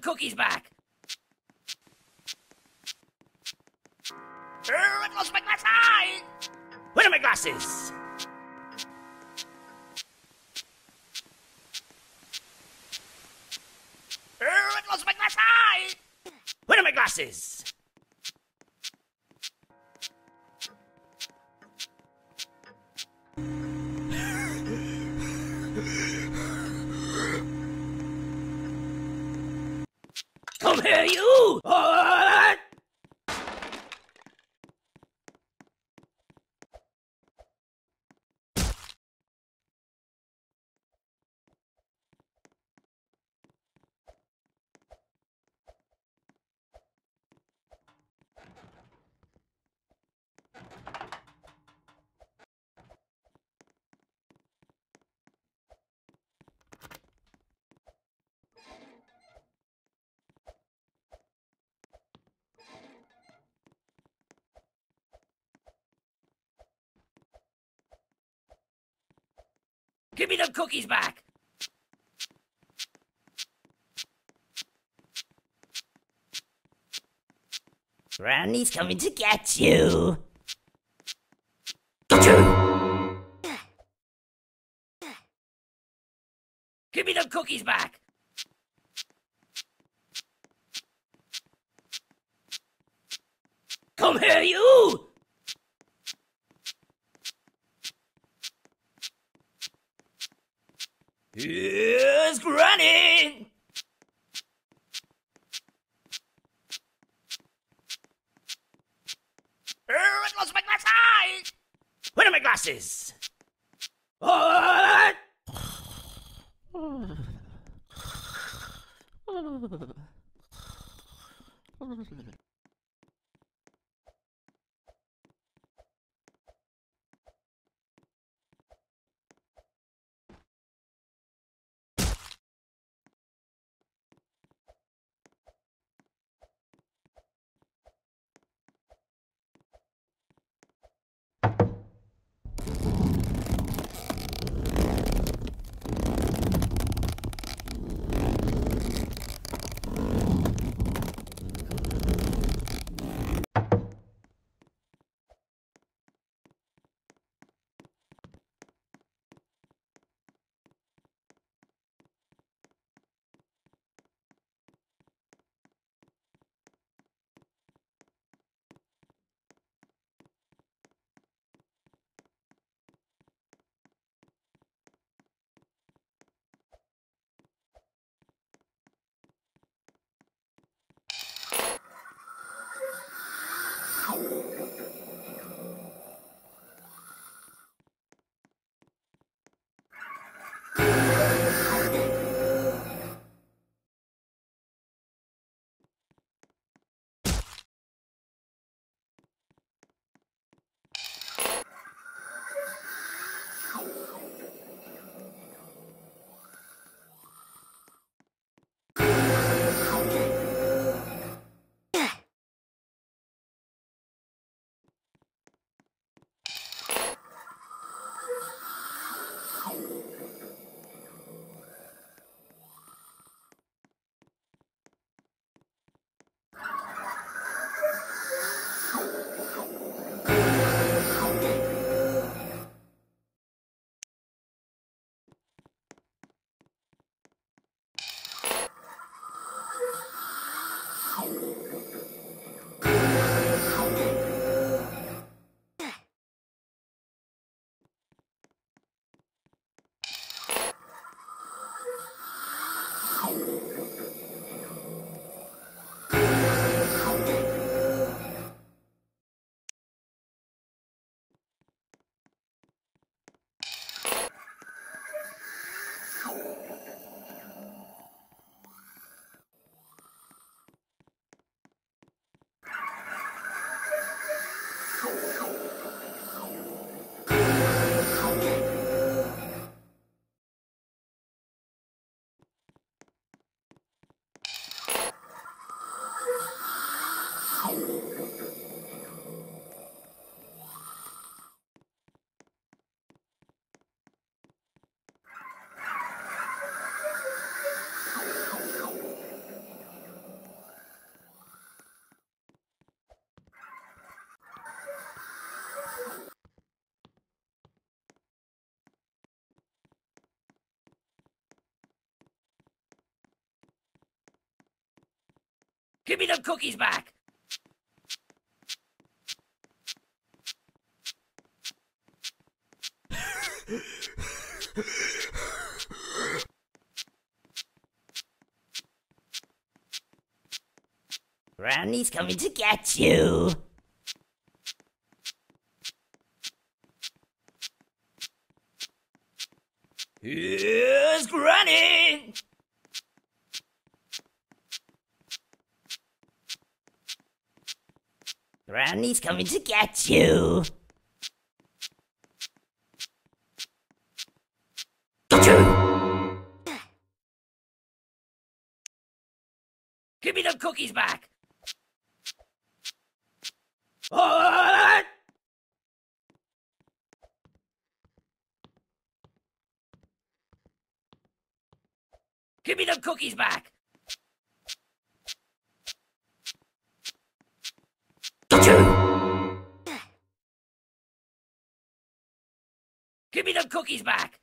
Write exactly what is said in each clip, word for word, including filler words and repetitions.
them cookies back! Oh, I've lost my glass eye! Where are my glasses? Oh, I've lost my glass eye! Where are my glasses? Come here, you! Oh! Give me them cookies back! Granny's coming to get you! Get you! Give me them cookies back! Come here, you! Here's Granny! Oh, I lost my glass eye! Where are my glasses? Oh! them cookies back! Granny's coming to get you! Here's Granny! Granny's coming to get you! Get you! Give me them cookies back! What? Give me them cookies back! Get you! Give me them cookies back!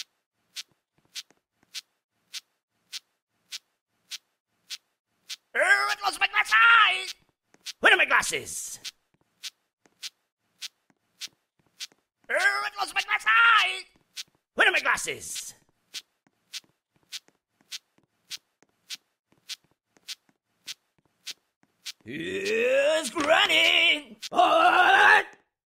Oh, I lost my glass eyes! Where are my glasses? Oh, I lost my glass eyes! Where are my glasses? Here's Granny! What?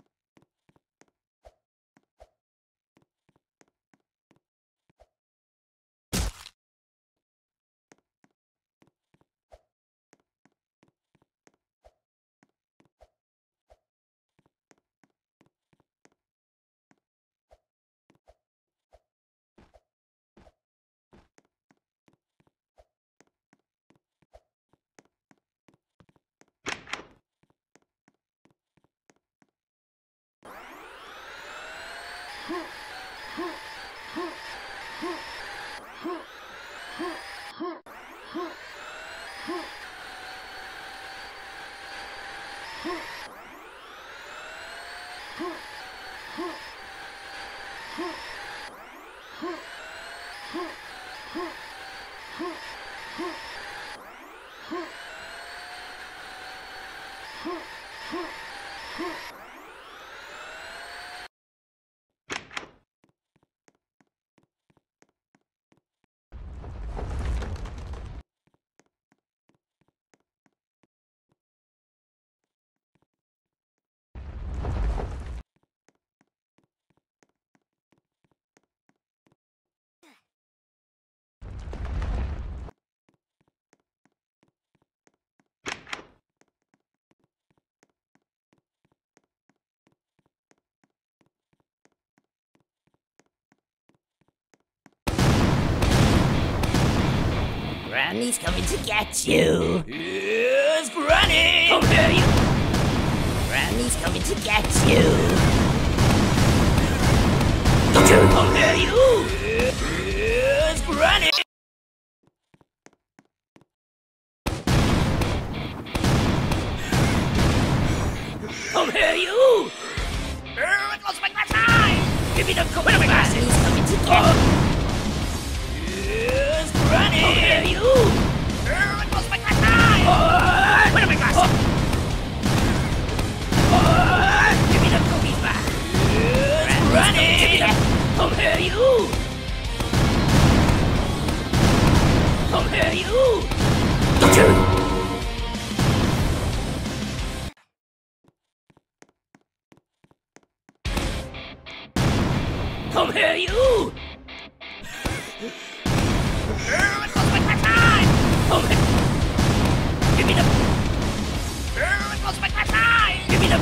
Granny's coming to get you! Here's Granny! Come here, you! Granny's coming to get you! Get you! Come here, you! Here's Granny! Come here, you! Oh, I lost my glass eye! Give me the coat of my glasses! Granny's coming to get you! Here's Granny! Come here, you! Oh, I lost my glass eye! Oh, where are my glasses? Oh, give me the cookies back! Here's Granny! Come here, you! Come here, you! Get you! Come here, you! Oh, I lost my glass eye! Come here! Give me the... Oh, I lost my glass eye! Give me the...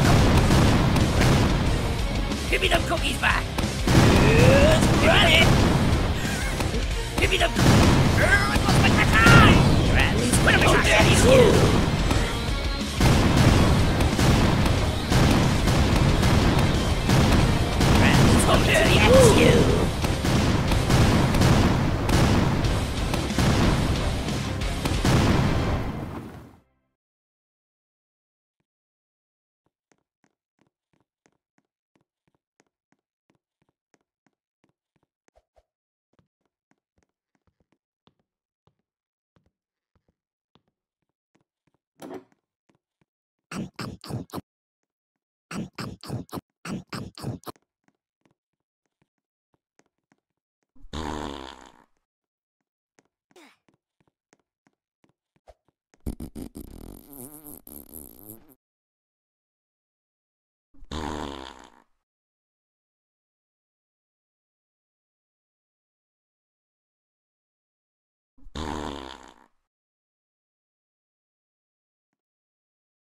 Give me them cookies back! Here's Granny! Give me the... Oh, I lost my glass eye! Granny's... Where are my glasses? You! Come here, yes, you!